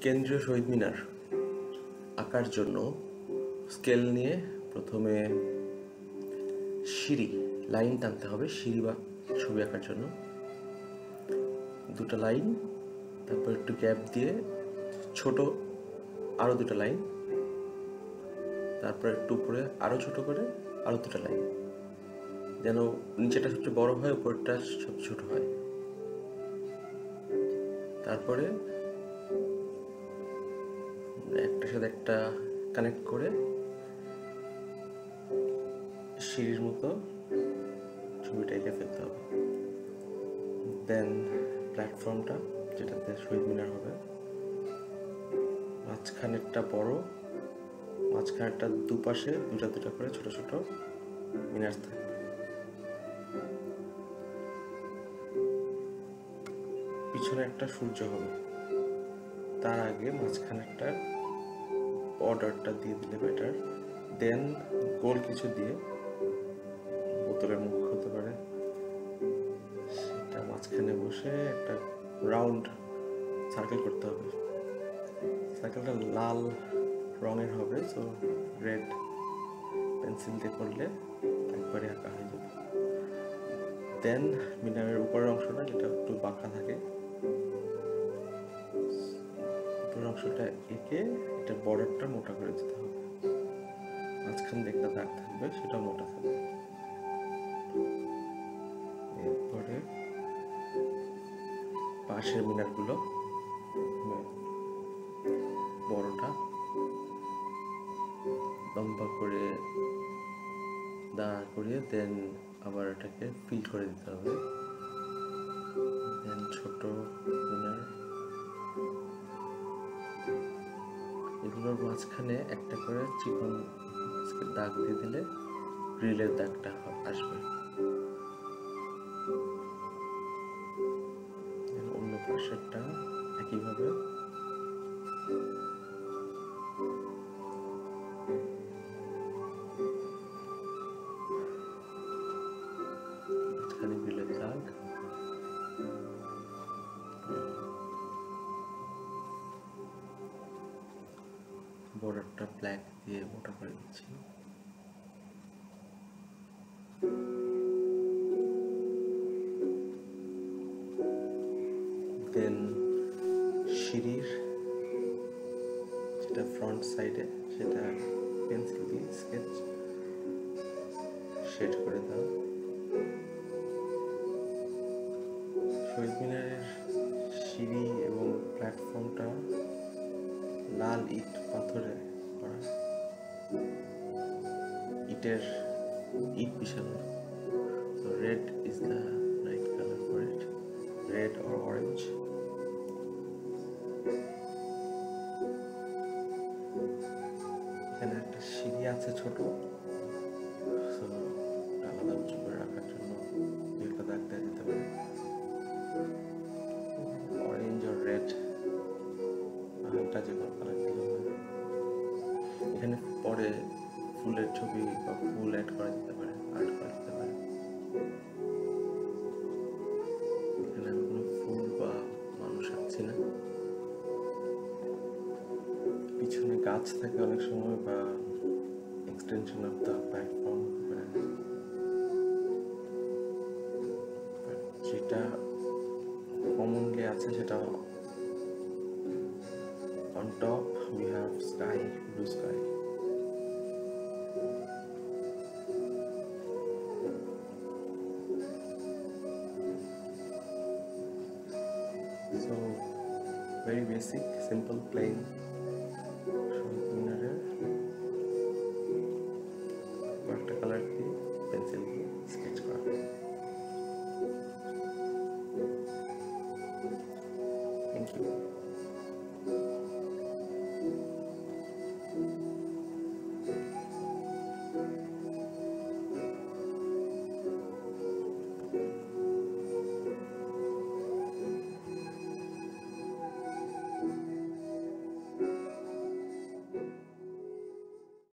কেন্দ্রীয় শহীদ মিনার আঁকার জন্য স্কেল নিয়ে প্রথমে সিঁড়ি লাইন টানতে হবে। সিঁড়ি বা ছবি আঁকার জন্য দুটো লাইন, তারপর একটু গ্যাপ দিয়ে ছোট আরো দুটো লাইন, তারপর একটু উপরে আরো ছোট করে আরো দুটো লাইন, যেন নিচেটা সবচেয়ে বড় হয়, উপরটা সব ছোট হয়। তারপরে একটার সাথে একটা কানেক্ট করে সিঁড়ির মতো ছবিটা এঁকে ফেলতে হবে। দেন প্ল্যাটফর্মটা, যেটাতে শহীদ মিনার হবে, মাঝখানেরটা বড়, মাঝখানেরটা দুপাশে দুটা দুটা করে ছোট ছোট মিনার থাকবে। পিছনে একটা সূর্য হবে, তার আগে মাঝখানেরটা বর্ডারটা দিয়ে দিলে বেটার। দেন গোল কিছু দিয়ে, বোতলের মুখ হতে পারে, সেটা মাঝখানে বসে একটা রাউন্ড সার্কেল করতে হবে। সার্কেলটা লাল রঙের হবে, সো রেড পেন্সিল দিয়ে করলে একবারে আঁকা হয়ে যাবে। দেন মিনারের উপরের অংশটা, যেটা একটু বাঁকা থাকে, উপরের অংশটা এঁকে এটা বর্ডারটা মোটা করে দিতে হবে। মাঝখান দিয়ে একটা দাগ থাকবে, সেটা মোটা থাকবে। এরপরে পাশের মিনারগুলো বড়টা লম্বা করে দাঁড়া করিয়ে দেন আবার এটাকে ফিল করে দিতে হবে। দেন ছোট মিনার, এগুলোর মাঝখানে একটা করে চিকন দাগ দিয়ে দিলে গ্রিলের দাগটা আসবে। অন্য পাশেরটা একইভাবে মাঝখানে গ্রিলের দাগ। বর্ডারটা ব্ল্যাক দিয়ে মোটা করে দিচ্ছি। দেন সিঁড়ির যেটা ফ্রন্ট সাইডে, সেটা পেন্সিল দিয়ে স্কেচ শেড করে দাও। শহীদ মিনারের সিঁড়ি এবং প্ল্যাটফর্মটা লাল ইট পাথরে করা, ইটের ইট বিছানো। So red is the right color for it, red or orange. এখানে একটা সিঁড়ি আছে ছোট, সো আলাদা উঁচু করে রাখার জন্য একটা দাগ দেওয়া যেতে পারে, অরেঞ্জ আর রেড, একটা যে কোনো কালার দিলে হবে। এখানে পরে ফুলের ছবি বা ফুল অ্যাড করা যেতে পারে, আর্ট করা যেতে পারে। এখানে আমি কোনো ফুল বা মানুষ আঁকছি না। পিছনে গাছ থাকে অনেক সময়, বা এক্সটেনশন অফ দ্য প্ল্যাটফর্ম। যেটা কমনলি আছে সেটা on top we have sky, blue sky. So very basic, simple, plain শহীদ মিনারের কয়েকটা কালার দিয়ে পেন্সিল দিয়ে স্কেচ করা। Thank you.